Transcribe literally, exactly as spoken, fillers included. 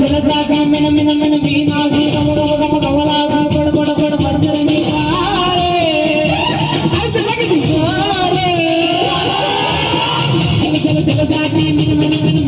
తెలుసాక మిన మిన మిన మీనాసి కమల comma కమలాగా కొడ కొడ కొడ పడతరని కారే తెలుసాక మిన మిన మిన